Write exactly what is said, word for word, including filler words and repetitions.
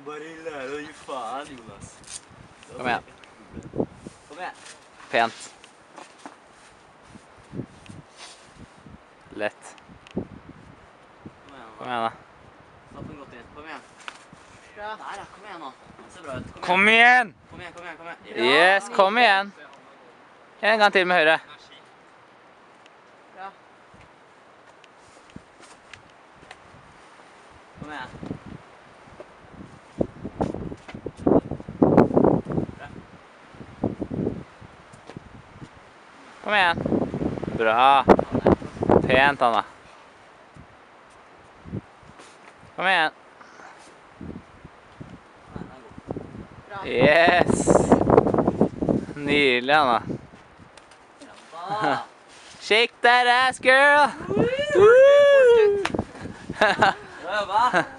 Bare lære å gi faen, Jonas. Kom igjen. Kom igjen. Pent. Lett. Kom igjen, Kom igjen da. Slapp den godt inn. Kom igjen. Der, ja. Kom igjen nå. Det ser bra ut. Kom igjen! Kom igjen, kom igjen, kom igjen. Yes, kom igjen. En gang til med høyre. Ja. Kom igjen. Kom igjen. Bra. Pent, Anna. Kom igjen. Yes. Nydelig, Anna. Shake that ass, girl. Woo! Bra jobba.